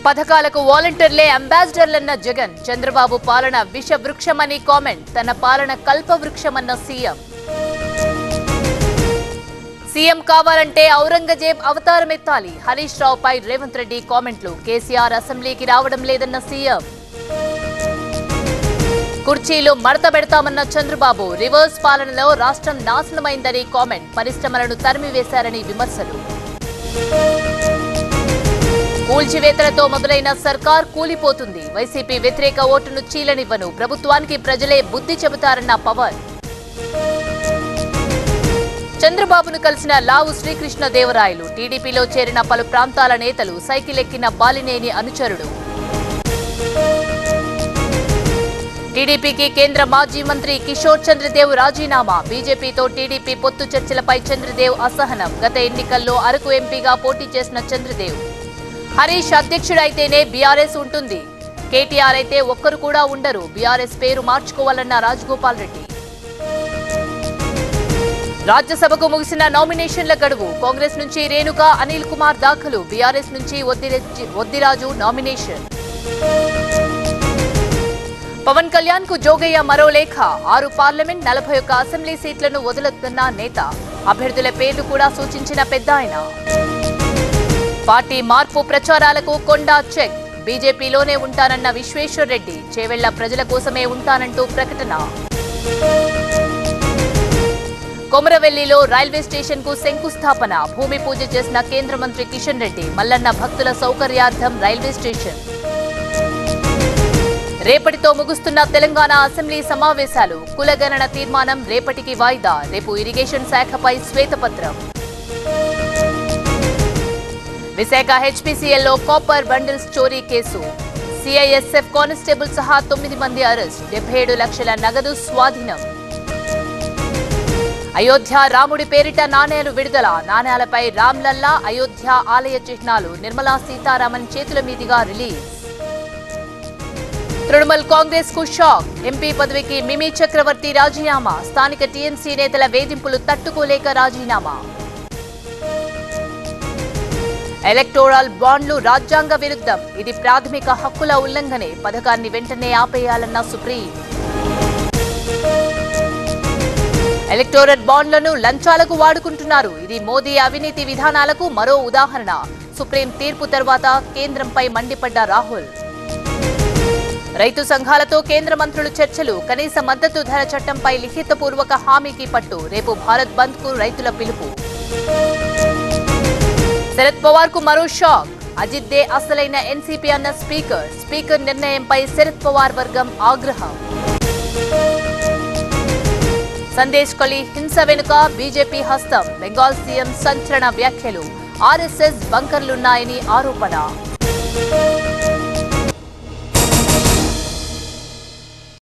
పథకాలకు వాలంటీర్లే అంబాసిడర్లన్న జగన్. చంద్రబాబు పాలన విషవృక్షమని కామెంట్. తన పాలన కల్పవృక్షమన్న సీఎం. సీఎం కావాలంటే ఔరంగజేబ్ అవతారమెత్తాలి. హరీష్ రావుపై రేవంత్ రెడ్డి కామెంట్లు. కేసీఆర్ అసెంబ్లీకి రావడం లేదన్న సీఎం. కుర్చీలో మడత పెడతామన్న చంద్రబాబు. రివర్స్ పాలనలో రాష్ట్రం నాశనమైందని కామెంట్. పరిశ్రమలను తరిమివేశారని విమర్శలు. కూల్చివేతలతో మొదలైన సర్కార్ కూలిపోతుంది. వైసీపీ వ్యతిరేక ఓటును చీలనివ్వను. ప్రభుత్వానికి ప్రజలే బుద్ధి చెబుతారన్న పవన్. చంద్రబాబును కలిసిన లావు శ్రీకృష్ణదేవరాయలు. టీడీపీలో చేరిన పలు ప్రాంతాల నేతలు. సైకిల్ ఎక్కిన బాలినేని అనుచరుడు. టీడీపీకి కేంద్ర మాజీ మంత్రి కిషోర్ చంద్రదేవ్ రాజీనామా. బీజేపీతో టీడీపీ పొత్తు చర్చలపై చంద్రదేవ్ అసహనం. గత ఎన్నికల్లో అరకు ఎంపీగా పోటీ చేసిన చంద్రదేవ్. హరీష్ అధ్యక్షుడైతేనే బీఆర్ఎస్ ఉంటుంది. కేటీఆర్ అయితే ఒక్కరు కూడా ఉండరు. బీఆర్ఎస్ పేరు మార్చుకోవాలన్న రాజగోపాల్ రెడ్డి. రాజ్యసభకు ముగిసిన నామినేషన్ల గడువు. కాంగ్రెస్ నుంచి రేణుక, అనిల్ కుమార్ దాఖలు. బీఆర్ఎస్ నుంచి ఒద్దిరాజు నామినేషన్. పవన్ కళ్యాణ్ కు జోగయ్య మరో లేఖ. 6 పార్లమెంట్, 41 అసెంబ్లీ సీట్లను వదులుతున్న నేత. అభ్యర్థుల పేర్లు కూడా సూచించిన పెద్దాయన. పార్టీ మార్పు ప్రచారాలకు కొండా చెక్. బీజేపీలోనే ఉంటానన్న విశ్వేశ్వర్ రెడ్డి. చేవెళ్ల ప్రజల కోసమే ఉంటానంటూ ప్రకటన. కొమరవెల్లిలో రైల్వే స్టేషన్ కు శంకుస్థాపన. భూమి పూజ చేసిన కేంద్ర మంత్రి కిషన్ రెడ్డి. మల్లన్న భక్తుల సౌకర్యార్థం రైల్వే స్టేషన్. రేపటితో ముగుస్తున్న తెలంగాణ అసెంబ్లీ సమావేశాలు. కులగణన తీర్మానం రేపటికి వాయిదా. రేపు ఇరిగేషన్ శాఖపై శ్వేతపత్రం. విశాఖ హెచ్పీసీఎల్లో కాపర్ బండిల్స్ చోరీ కేసు. సిఐఎస్ఎఫ్ కానిస్టేబుల్ సహా 9 మంది అరెస్ట్. 77 లక్షల నగదు స్వాధీనం. అయోధ్య రాముడి పేరిట నాణేలు విడుదల. నాణేలపై రామ్లల్లా, అయోధ్య ఆలయ చిహ్నాలు. నిర్మలా సీతారామన్ చేతుల మీదుగా రిలీజ్. తృణమూల్ కాంగ్రెస్ కు షాక్. ఎంపీ పదవికి మిమీ చక్రవర్తి రాజీనామా. స్థానిక టీఎంసీ నేతల వేధింపులు తట్టుకోలేక రాజీనామా. ఎలక్టోరల్ బాండ్లు రాజ్యాంగ విరుద్ధం. ఇది ప్రాథమిక హక్కుల ఉల్లంఘనే. పథకాన్ని వెంటనే ఆపేయాలన్న సుప్రీం. ఎలక్టోరల్ బాండ్లను లంచాలకు వాడుకుంటున్నారు. ఇది మోదీ అవినీతి విధానాలకు మరో ఉదాహరణ. సుప్రీం తీర్పు తర్వాత కేంద్రంపై మండిపడ్డ రాహుల్. రైతు సంఘాలతో కేంద్ర మంత్రులు చర్చలు. కనీస మద్దతు ధర చట్టంపై లిఖితపూర్వక హామీకి పట్టు. రేపు భారత్ బంద్ కు రైతుల పిలుపు. శరద్ పవార్ కు మరో షాక్. అజిత్ దే అసలైన ఎన్సీపీ అన్న స్పీకర్. స్పీకర్ నిర్ణయంపై శరద్ పవార్ వర్గం ఆగ్రహం. సందేశ్ కలి హింస వెనుక బీజేపీ హస్తం. బెంగాల్ సీఎం సంచలన వ్యాఖ్యలు. ఆర్ఎస్ఎస్ బంకర్లున్నాయని ఆరోపణ.